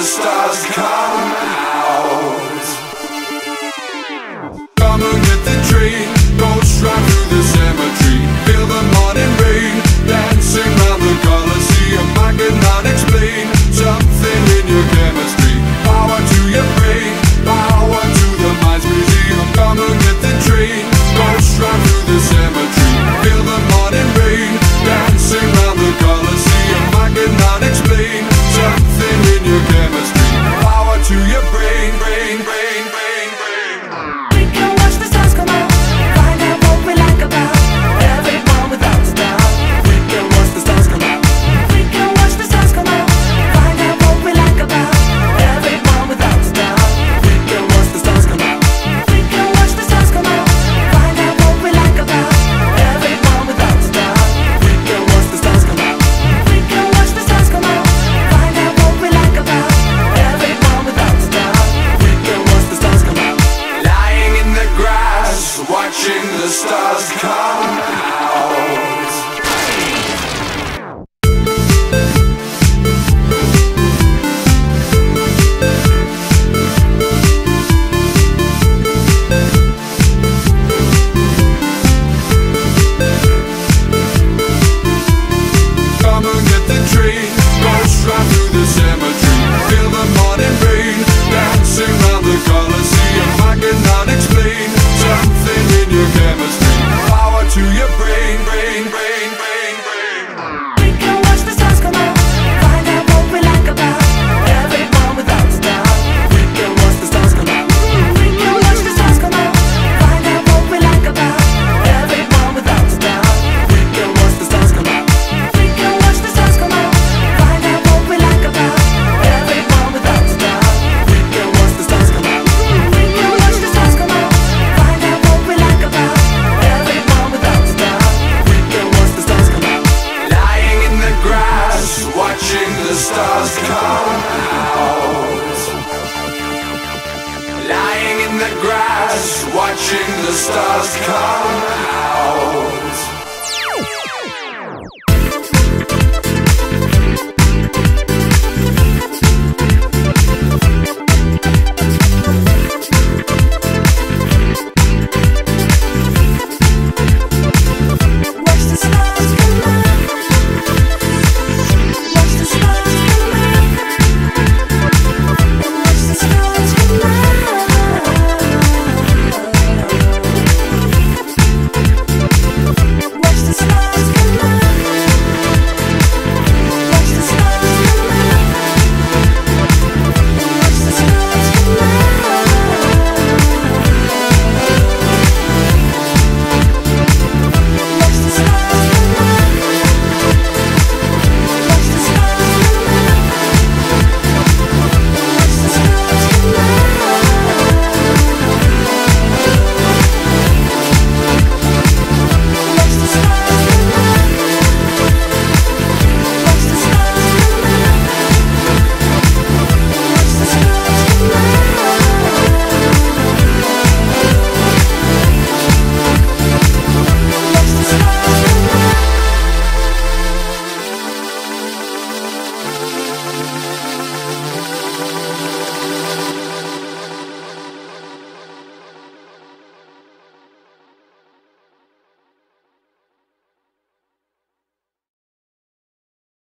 stars come out. Come and get the train, go straight through the cemetery. Feel the morning rain, dancing round the Colosseum. I cannot explain something in your chemistry. Power to your brain, power to the mind's museum. Come and get the train, go straight through the cemetery. Feel the morning rain, dancing round the Colosseum. I cannot explain something in your chemistry. Power to your brain, brain, brain, brain, brain. We can watch the stars come out, find out what we like about everyone without a doubt. We can watch the stars come out. We can watch the stars come out, find out what we like about everyone without a doubt. We can watch the stars come out. We can watch the stars come out, find out what we like about everyone without a doubt. We can watch the stars come out. We can watch the stars come out, find out what we like about everyone without a doubt. We can watch the stars come out. Lying in the grass, watching the stars come out. Come and get the train, go straight through the cemetery. Feel the morning rain, dancing round the Colosseum. I cannot explain something in your chemistry. Power to your brain, brain, brain, brain, brain. We can watch the stars come out, find out what we like about everyone without a doubt. We can watch the stars come out. We can watch the stars come out, find out what we like about everyone without a doubt. We can watch the stars come out. We can watch the stars come out, find out what we like about everyone without a doubt. We can watch the stars come out. We can watch the stars come out, find out what we like about everyone without a doubt. We can watch the stars come out. Lying in the grass, watching the stars come out. Lying in the grass, watching the stars come out.